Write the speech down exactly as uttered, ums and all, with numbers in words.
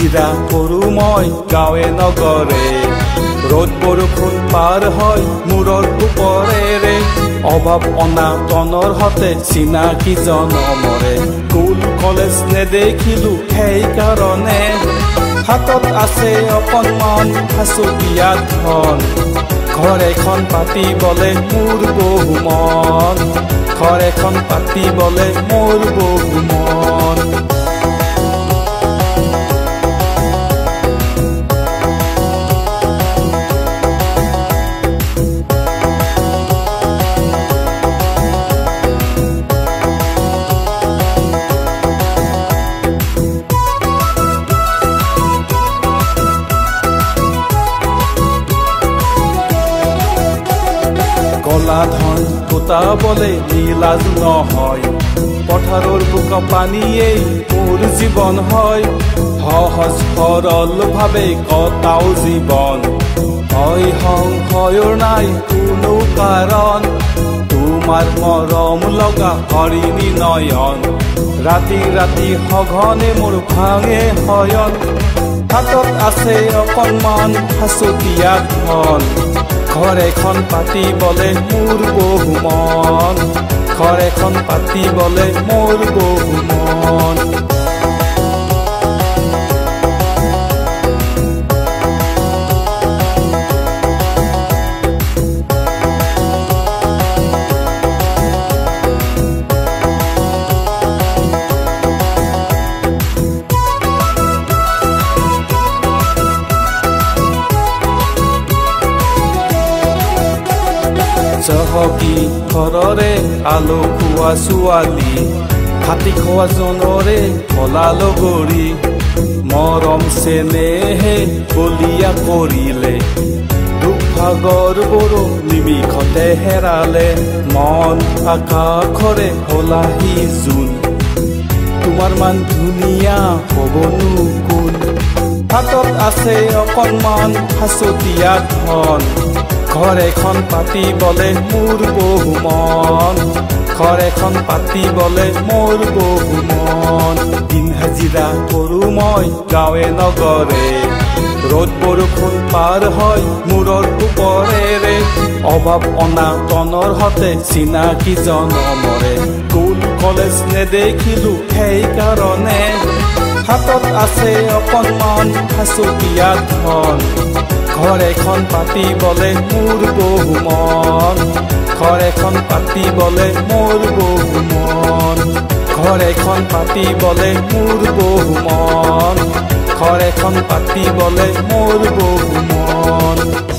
হাজিৰা কৰো মই গাঁৱে নগৰে ৰ'দ বৰষুণ পাৰ হয় মূৰৰ ওপৰেৰে অভাৱ অনাটনৰ হতে চিনাকি জনমৰে স্কুল কলেজ নেদেখিলো সেইকাৰণে হাতত আছে অকণমান সাঁচতীয়া ধন ঘৰ এখন পাতিবলে মোৰ বহু মন ঘৰ এখন পাতিবলে মোৰ বহু মন কলা ধন গোটাবলে নীলাজ নহয় পথাৰৰ বোকা পানীয়েই মোৰ জীৱন হয় সহজ সৰল ভাৱে কটাও জীৱন হয় সংশয়ৰ নাই কোনো কাৰণ তোমাৰ মৰম লগা হৰিণী নয়ন ৰাতি ৰাতি সঘনে মোৰ ভাঙে শয়ন হাতত আছে অকণমান সাঁচতীয়া ধন ঘৰ এখন পাতিবলে মোৰ বহু মন ঘৰ এখন পাতিবলে মোৰ বহু মন চহকী ঘৰৰে আলো খোৱা ছোৱালী হাতী খোৱা জনৰে কলা লগৰী মৰম চেনেহে বলিয়া কৰিলে দুখ ভাগৰ বোৰো নিমিষতে হেৰালে মন আকাশৰে হলাহি জোন তোমাৰ মান ধুনীয়া হবনো কোন হাতত আছে অকণমান সাঁচতীয়া ধন ঘৰ এখন পাতিবলে মোৰ বহু মন ঘৰ এখন পাতিবলে মোৰ বহু মন দিন হাজিৰা কৰো মই গাঁৱে নগৰে ৰ'দ বৰষুণ পাৰ হয় মূৰৰ ওপৰেৰে অভাৱ অনাটনৰ হতে চিনাকি জনমৰে স্কুল কলেজ নেদেখিলো সেইকাৰণে হাতত আছে অকণমান সাঁচতীয়া ধন ঘৰ এখন পাতিবলে মোৰ বহু মন ঘৰ এখন পাতিবলে মোৰ বহু মন ঘৰ এখন পাতিবলে মোৰ বহু মন ঘৰ এখন পাতিবলে মোৰ বহু মন